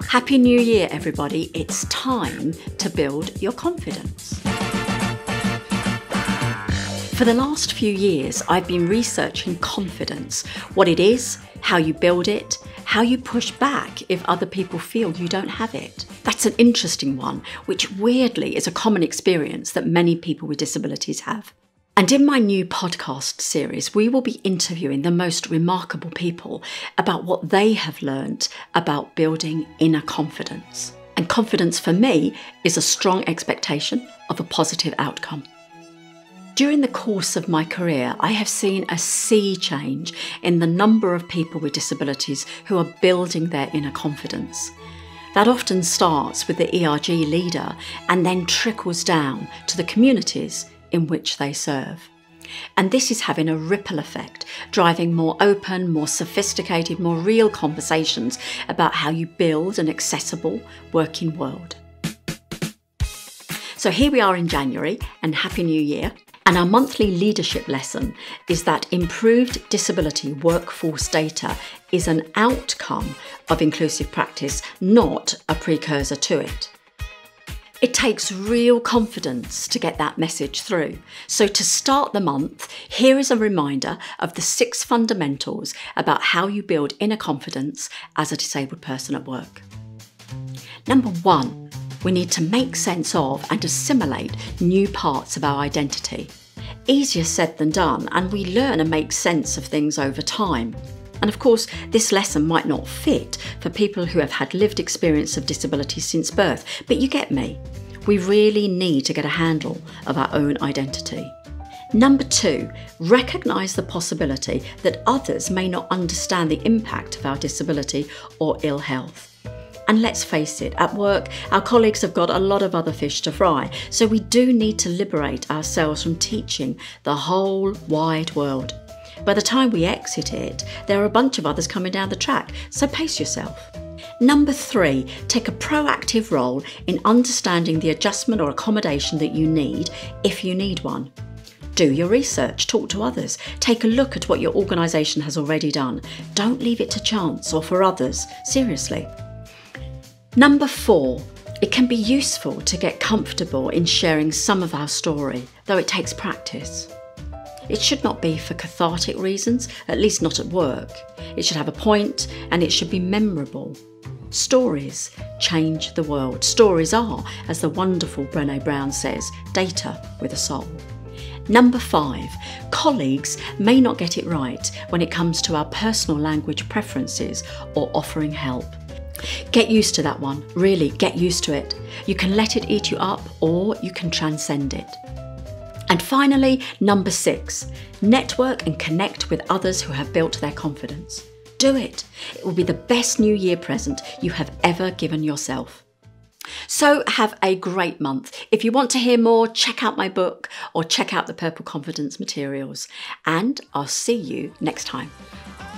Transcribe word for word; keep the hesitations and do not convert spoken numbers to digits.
Happy New Year, everybody. It's time to build your confidence. For the last few years, I've been researching confidence, what it is, how you build it, how you push back if other people feel you don't have it. That's an interesting one, which weirdly is a common experience that many people with disabilities have. And in my new podcast series, we will be interviewing the most remarkable people about what they have learned about building inner confidence. And confidence for me is a strong expectation of a positive outcome. During the course of my career, I have seen a sea change in the number of people with disabilities who are building their inner confidence. That often starts with the E R G leader and then trickles down to the communities in which they serve. And this is having a ripple effect, driving more open, more sophisticated, more real conversations about how you build an accessible working world. So here we are in January, and Happy New Year. And our monthly leadership lesson is that improved disability workforce data is an outcome of inclusive practice, not a precursor to it. It takes real confidence to get that message through. So to start the month, here is a reminder of the six fundamentals about how you build inner confidence as a disabled person at work. Number one, we need to make sense of and assimilate new parts of our identity. Easier said than done, and we learn and make sense of things over time. And of course, this lesson might not fit for people who have had lived experience of disability since birth, but you get me. We really need to get a handle of our own identity. Number two, recognise the possibility that others may not understand the impact of our disability or ill health. And let's face it, at work, our colleagues have got a lot of other fish to fry, so we do need to liberate ourselves from teaching the whole wide world. By the time we exit it, there are a bunch of others coming down the track, so pace yourself. Number three, take a proactive role in understanding the adjustment or accommodation that you need, if you need one. Do your research, talk to others, take a look at what your organisation has already done. Don't leave it to chance or for others, seriously. Number four, it can be useful to get comfortable in sharing some of our story, though it takes practice. It should not be for cathartic reasons, at least not at work. It should have a point and it should be memorable. Stories change the world. Stories are, as the wonderful Brené Brown says, data with a soul. Number five, colleagues may not get it right when it comes to our personal language preferences or offering help. Get used to that one, really get used to it. You can let it eat you up or you can transcend it. And finally, number six, network and connect with others who have built their confidence. Do it. It will be the best New Year present you have ever given yourself. So have a great month. If you want to hear more, check out my book or check out the Purple Confidence materials. And I'll see you next time.